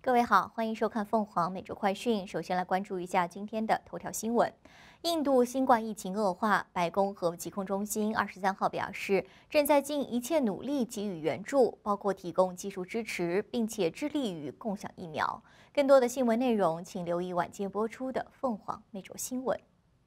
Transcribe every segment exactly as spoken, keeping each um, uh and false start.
各位好，欢迎收看凤凰每周快讯。首先来关注一下今天的头条新闻。印度新冠疫情恶化，白宫和疾控中心二十三号表示，正在尽一切努力给予援助，包括提供技术支持，并且致力于共享疫苗。更多的新闻内容，请留意晚间播出的凤凰每周新闻。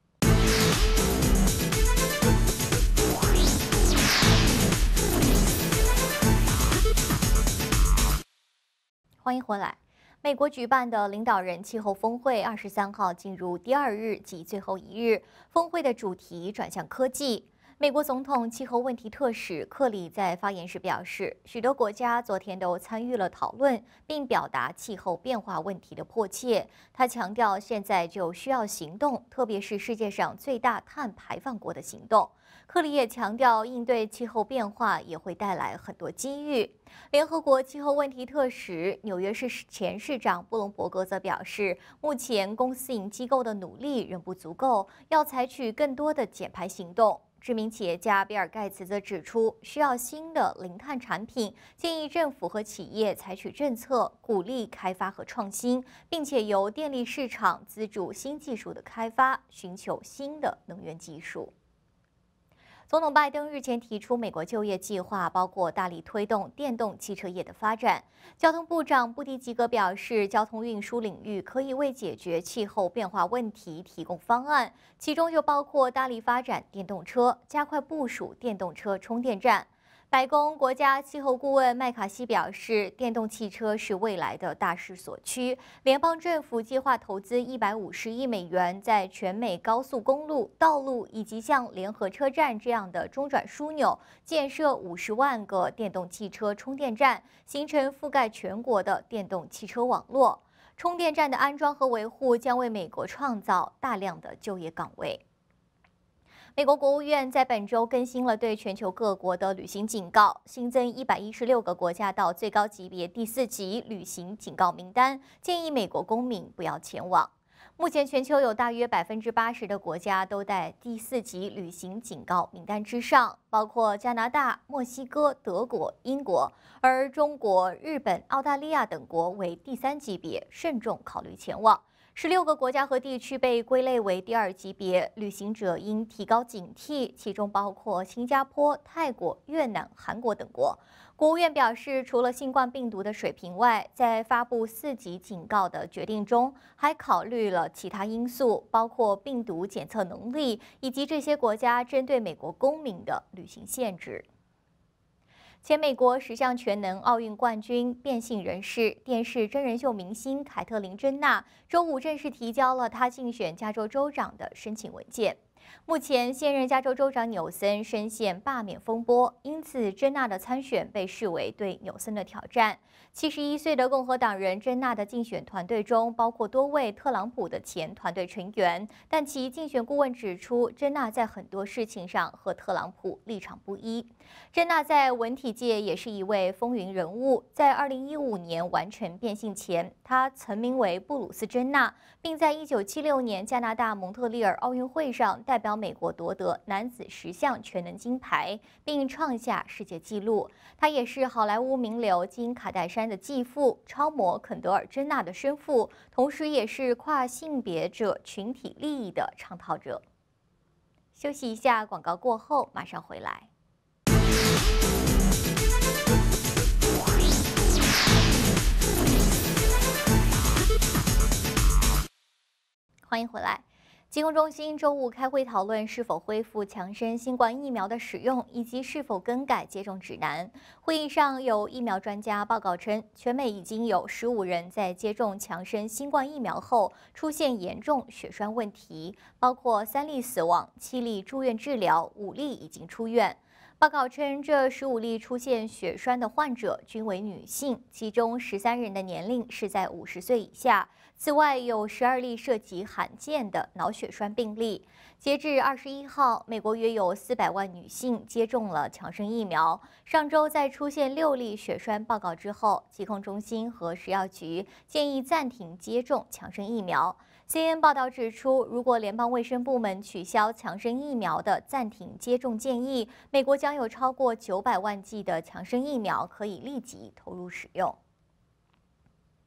欢迎回来。美国举办的领导人气候峰会二十三号进入第二日及最后一日，峰会的主题转向科技。美国总统气候问题特使克里在发言时表示，许多国家昨天都参与了讨论，并表达气候变化问题的迫切。他强调，现在就需要行动，特别是世界上最大碳排放国的行动。克里也强调，应对气候变化也会带来很多机遇。联合国气候问题特使、纽约市前市长布隆伯格则表示，目前公私营机构的努力仍不足够，要采取更多的减排行动。知名企业家比尔·盖茨则指出，需要新的零碳产品，建议政府和企业采取政策，鼓励开发和创新，并且由电力市场资助新技术的开发，寻求新的能源技术。总统拜登日前提出美国就业计划，包括大力推动电动汽车业的发展。交通部长布蒂吉格表示，交通运输领域可以为解决气候变化问题提供方案，其中就包括大力发展电动车，加快部署电动车充电站。白宫国家气候顾问麦卡锡表示，电动汽车是未来的大势所趋。联邦政府计划投资一百五十亿美元，在全美高速公路、道路以及像联合车站这样的中转枢纽建设五十万个电动汽车充电站，形成覆盖全国的电动汽车网络。充电站的安装和维护将为美国创造大量的就业岗位。美国国务院在本周更新了对全球各国的旅行警告，新增一百一十六个国家到最高级别第四级旅行警告名单，建议美国公民不要前往。目前全球有大约百分之八十的国家都在第四级旅行警告名单之上，包括加拿大、墨西哥、德国、英国，而中国、日本、澳大利亚等国为第三级别，慎重考虑前往。十六个国家和地区被归类为第二级别，旅行者应提高警惕，其中包括新加坡、泰国、越南、韩国等国。国务院表示，除了新冠病毒的水平外，在发布四级警告的决定中，还考虑了其他因素，包括病毒检测能力以及这些国家针对美国公民的旅行限制。前美国十项全能奥运冠军、变性人士、电视真人秀明星凯特琳·珍娜周五正式提交了她竞选加州州长的申请文件。目前，现任加州州长纽森深陷罢免风波，因此珍娜的参选被视为对纽森的挑战。七十一岁的共和党人珍娜的竞选团队中包括多位特朗普的前团队成员，但其竞选顾问指出，珍娜在很多事情上和特朗普立场不一。珍娜在文体界也是一位风云人物，在二零一五年完成变性前，她曾名为布鲁斯·珍娜，并在一九七六年加拿大蒙特利尔奥运会上代表美国夺得男子十项全能金牌，并创下世界纪录。他也是好莱坞名流金·卡戴珊的继父，超模肯德尔·珍娜的生父，同时也是跨性别者群体利益的倡导者。休息一下，广告过后马上回来。欢迎回来。疾控中心周五开会讨论是否恢复强生新冠疫苗的使用，以及是否更改接种指南。会议上有疫苗专家报告称，全美已经有十五人在接种强生新冠疫苗后出现严重血栓问题，包括三例死亡、七例住院治疗、五例已经出院。报告称，这十五例出现血栓的患者均为女性，其中十三人的年龄是在五十岁以下。此外，有十二例涉及罕见的脑血栓病例。截至二十一号，美国约有四百万女性接种了强生疫苗。上周在出现六例血栓报告之后，疾控中心和食药局建议暂停接种强生疫苗。C N N 报道指出，如果联邦卫生部门取消强生疫苗的暂停接种建议，美国将有超过九百万剂的强生疫苗可以立即投入使用。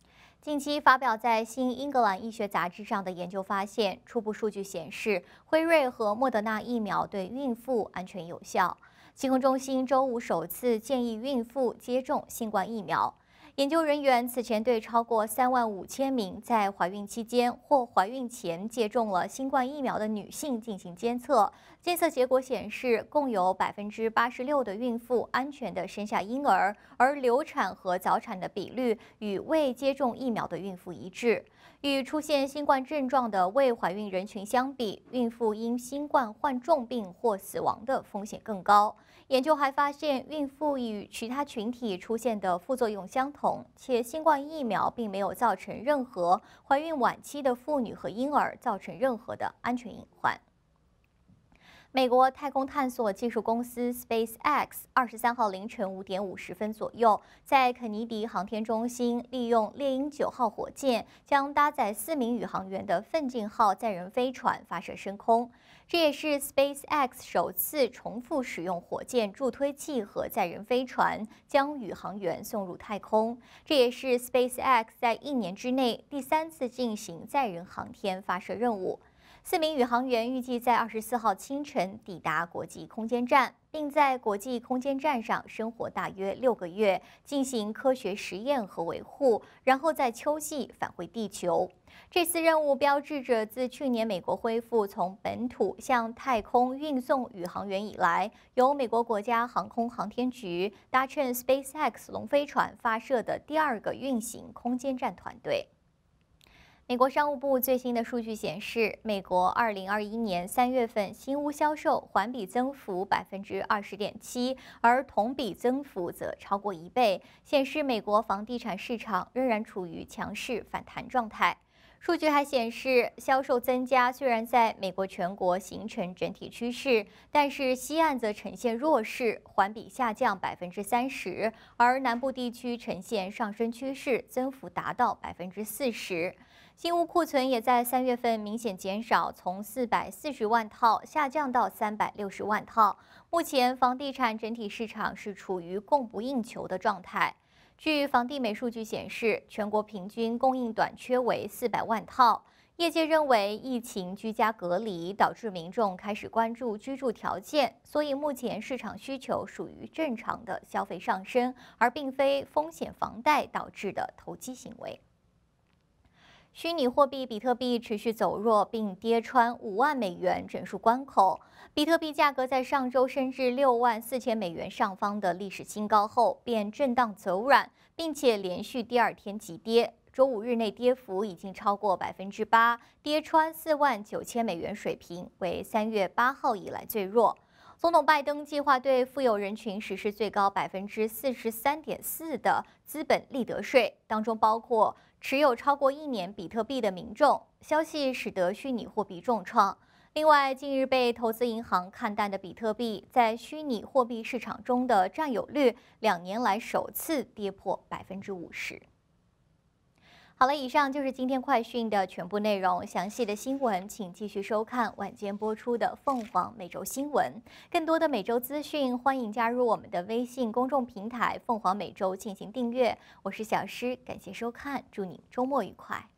近期发表在《新英格兰医学杂志》上的研究发现，初步数据显示，辉瑞和莫德纳疫苗对孕妇安全有效。疾控中心周五首次建议孕妇接种新冠疫苗。研究人员此前对超过三万五千名在怀孕期间或怀孕前接种了新冠疫苗的女性进行监测，监测结果显示，共有百分之八十六的孕妇安全地生下婴儿，而流产和早产的比率与未接种疫苗的孕妇一致。与出现新冠症状的未怀孕人群相比，孕妇因新冠患重病或死亡的风险更高。研究还发现，孕妇与其他群体出现的副作用相同，且新冠疫苗并没有造成任何怀孕晚期的妇女和婴儿造成任何的安全隐患。美国太空探索技术公司 SpaceX 二十三号凌晨五点五十分左右，在肯尼迪航天中心利用猎鹰九号火箭，将搭载四名宇航员的奋进号载人飞船发射升空。这也是 SpaceX 首次重复使用火箭助推器和载人飞船将宇航员送入太空。这也是 SpaceX 在一年之内第三次进行载人航天发射任务。四名宇航员预计在二十四号清晨抵达国际空间站，并在国际空间站上生活大约六个月，进行科学实验和维护，然后在秋季返回地球。这次任务标志着自去年美国恢复从本土向太空运送宇航员以来，由美国国家航空航天局搭乘 SpaceX 龙飞船发射的第二个运行空间站团队。美国商务部最新的数据显示，美国二零二一年三月份新屋销售环比增幅百分之二十点七，而同比增幅则超过一倍，显示美国房地产市场仍然处于强势反弹状态。数据还显示，销售增加虽然在美国全国形成整体趋势，但是西岸则呈现弱势，环比下降百分之三十，而南部地区呈现上升趋势，增幅达到百分之四十。新屋库存也在三月份明显减少，从四百四十万套下降到三百六十万套。目前房地产整体市场是处于供不应求的状态。据房地美数据显示，全国平均供应短缺为四百万套。业界认为，疫情居家隔离导致民众开始关注居住条件，所以目前市场需求属于正常的消费上升，而并非风险房贷导致的投机行为。虚拟货币比特币持续走弱，并跌穿五万美元整数关口。比特币价格在上周升至六万四千美元上方的历史新高后，便震荡走软，并且连续第二天急跌。周五日内跌幅已经超过百分之八，跌穿四万九千美元水平，为三月八号以来最弱。总统拜登计划对富有人群实施最高百分之四十三点四的资本利得税，当中包括持有超过一年比特币的民众。消息使得虚拟货币重创。另外，近日被投资银行看淡的比特币，在虚拟货币市场中的占有率两年来首次跌破百分之五十。好了，以上就是今天快讯的全部内容。详细的新闻，请继续收看晚间播出的凤凰每周新闻。更多的每周资讯，欢迎加入我们的微信公众平台“凤凰每周”进行订阅。我是小诗，感谢收看，祝你周末愉快。